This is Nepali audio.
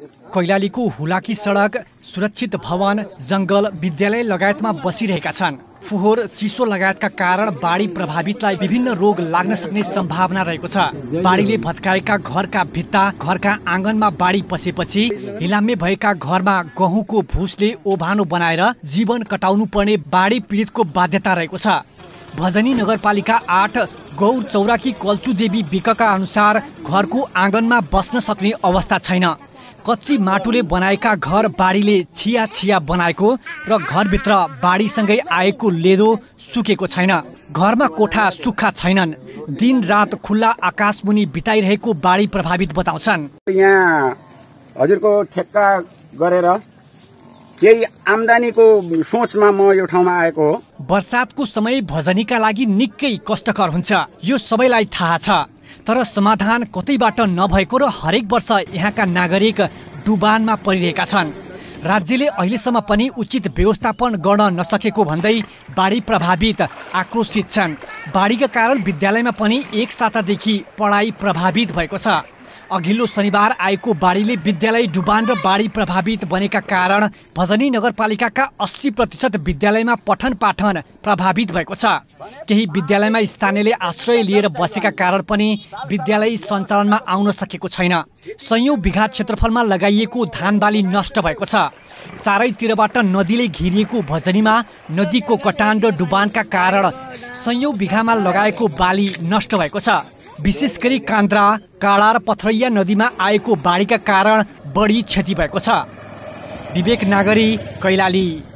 कैलालीको हुलाकी सडक, सुरक्षित भवन, जंगल, विद्यालय लगायतमा बसिरहेका छन्। फोहोर, चिसो लगायतका कारण बाढी प्रभावितलाई विभिन्न रोग लाग्न सक्ने सम्भावना रहेको छ। बाढीले भत्काएका घरका भित्ता, घरका आँगनमा बाढी पसेपछि हिलाम्य भएका घरमा गहुँको भुसले ओभानो बनाएर जीवन कटाउनु पर्ने बाढी पीडितको बाध्यता रहेको छ। भजनी नगरपालिका 8 गौर चौराकी कल्चुदेवी विकका अनुसार घरको आँगनमा बस्न सक्ने अवस्था छैन। कच्ची माटोले बनाएका घर बाढीले छिया छिया बनाएको र घरभित्र बाढीसँगै आएको लेदो सुकेको छैन। घरमा कोठा सुक्खा छैनन्। दिन रात खुल्ला आकाशमुनि बिताइरहेको बाढी प्रभावित बताउँछन्। यहाँ हजुरको ठेक्का गरेर केही आम्दानीको सोचमा म यो ठाउँमा आएको हो। बर्सातको समय भजनीका लागि निकै कष्टकर हुन्छ, यो सबैलाई थाहा छ। तर समाधान कतैबाट नभएको र हरेक वर्ष यहाँका नागरिक डुबानमा परिरहेका छन्। राज्यले अहिलेसम्म पनि उचित व्यवस्थापन गर्न नसकेको भन्दै बाढी प्रभावित आक्रोशित छन्। बाढीका कारण विद्यालयमा पनि एक सातादेखि पढाइ प्रभावित भएको छ। अघिल्लो शनिबार आएको बाढीले विद्यालय डुबान र बाढी प्रभावित बनेका कारण भजनी नगरपालिकाका 80% विद्यालयमा पठन पाठन प्रभावित भएको छ। केही विद्यालयमा स्थानीयले आश्रय लिएर बसेका कारण पनि विद्यालय सञ्चालनमा आउन सकेको छैन। सयौं बिघा क्षेत्रफलमा लगाइएको धान बाली नष्ट भएको छ। चारैतिरबाट नदीले घेरिएको भजनीमा नदीको कटान र डुबानका कारण सयौं बिघामा लगाएको बाली नष्ट भएको छ। विशेष गरी कान्द्रा, काँडा र पथरैया नदीमा आएको बाढीका कारण बढी क्षति भएको छ। विवेक नागरी, कैलाली।